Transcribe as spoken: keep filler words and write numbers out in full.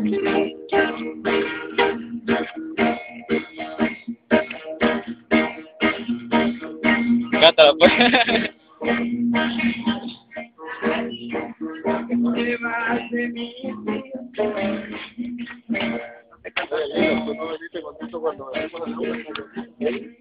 Cántalo, pues. Tú no viniste contento cuando me fui con la luna.